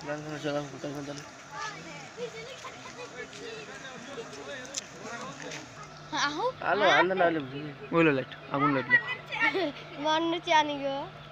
लांग चला कुकर में डाल आहो आलो अंदर डाले बोलो लाइट आगुन लाइट मन चानी गो